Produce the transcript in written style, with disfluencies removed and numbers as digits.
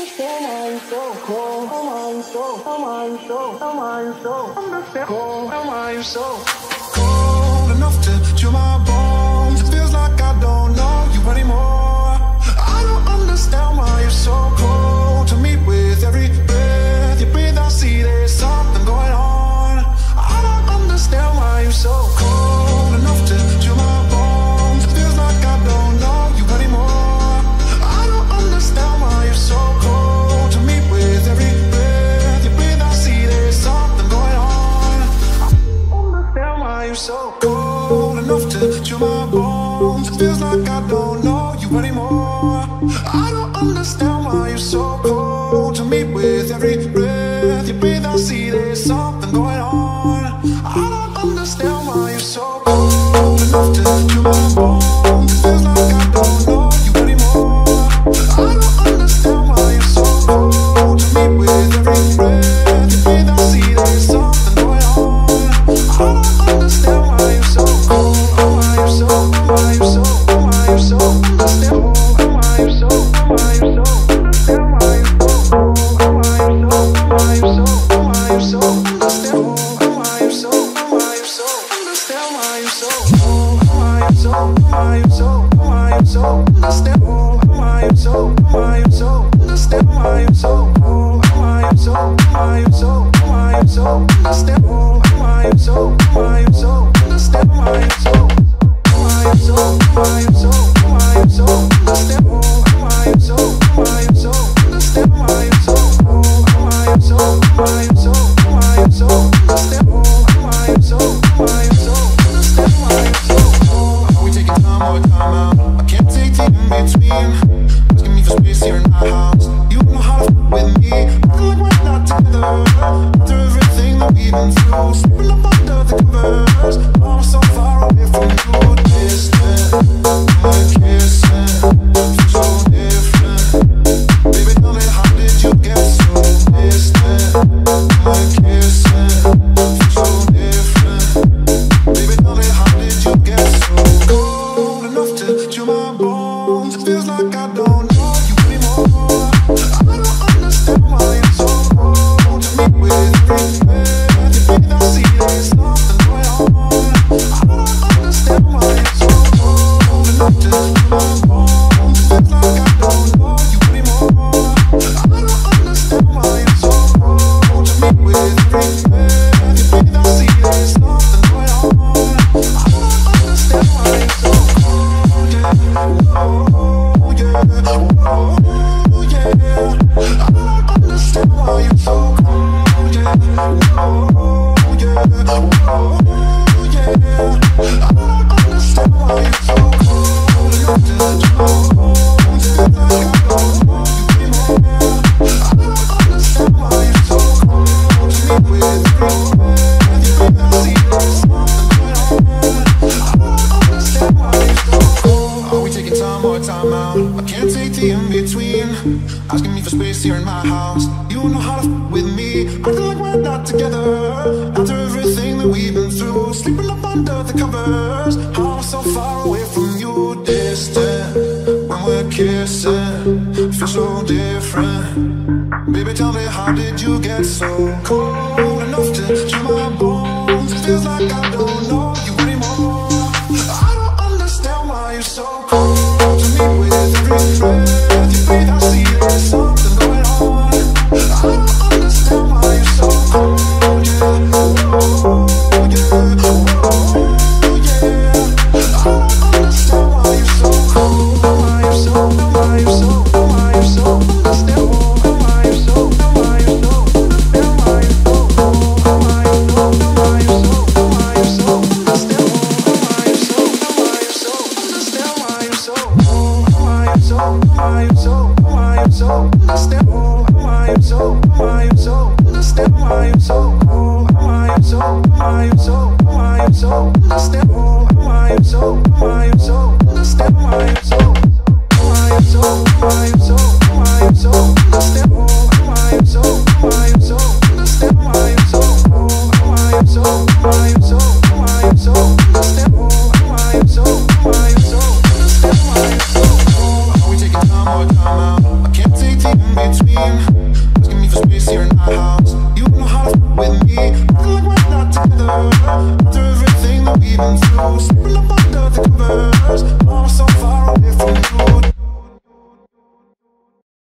Cold enough to chill my bones. It feels like I don't know you anymore. I don't understand why you're so cold to me. With every breath you breathe, I see there's something going on. I don't understand why you're so cold enough to chill my bones. It feels like I don't know you anymore. I don't understand why you're so cold to me. With every breath you breathe, I see there's something going on. I don't understand why you're so cold enough to chill my bones. It feels like I don't know you anymore. I don't understand why you're so cold to me. With every breath you breathe, I see there's something going on. I don't understand why you're so cold enough to chill my bones. It feels like I don't know you anymore. I don't understand why you're so cold to me. With every breath you breathe, I see there's something going on. I don't understand why you're so cold. Why you're so, why you're so, why you're so understand. Why you're so, why you're so understand. Why you're so, why you're so, why you're so, why you're so understand. Why you're so, why you're so understand. Why you're so, why you're so, why you're so, why you're so understand. Why you're so, why you're so understand. Why you're so, why you're so, why you're so, why you're so understand. Why you're so, why you're so understand. Why you're so, why you're so, why you're so, why you're so understand. Why you're so, why you're so understand. Why you're so, why you're so, why you're so, why you're so understand. Why you're so, why you're so understand. Why you're so. Are we taking time or time out? I can't take the in between. Asking me for space here in my house. You don't know how to f with me. Acting like we're not together. After everything that we've been through, sleeping up under the covers. I'm so far away from you, distant. We're kissing, feel so different. Baby, tell me, how did you get so distant? We're kissing, feel so different. Baby, tell me, how did you get so cold enough to chill my bones? It feels like I don't know you anymore. I don't understand why you're so cold to me. With every breath you breathe, I see there's something going on. I don't understand why you're so cold enough to chill my bones. It feels like I don't know you anymore. I don't understand why you're so cold to me. With every breath you breathe, I see there's something going on. I don't understand why you're so cold, yeah. Oh, yeah. Oh, yeah. I don't understand why you're so cold, yeah. Oh, yeah. Oh, yeah. I don't understand why you're so cold enough to chill my bones. It feels like I don't know you anymore. I don't understand why you're so cold to me. With every breath you breathe, I see there's something going on. I don't understand why you're so cold. Are we taking time or time out? I can't take the in between. Asking me for space here in my house. You don't know how to f with me. Acting like we're not together. After everything that we've been through, sleeping up under the covers. I'm so far away from you, distant. When we're kissing, feel so different. Baby, tell me, how did you get so cold enough to chill my bones? It feels like I don't know you anymore. I don't understand why you're so cold to me. With every breath you breathe, I see there's something going on. I don't understand why you're so cold, yeah. Oh, yeah. Oh, yeah. I don't understand why you're so cold. Why you're so, why you're so, why you're so understand. Why you're so, why you're so understand. Why you're so, why you're so, why you're so, why you're so understand. Why you're so, why you're so understand. Why you're so, why you're so, why you're so, why you're so understand. Why you're so, why you're so understand. Why you're so, why you're so, why you're so, why you're so understand. Why you're so, why you're so understand. Why you're so, why you're so, why you're so, why you're so understand. Why you're so, why you're so understand. Why you're so, why you're so, why you're so, why you're so understand. Why you're so, why you're so understand. Why you're so. Are we taking time or time out? I can't take the in between. even through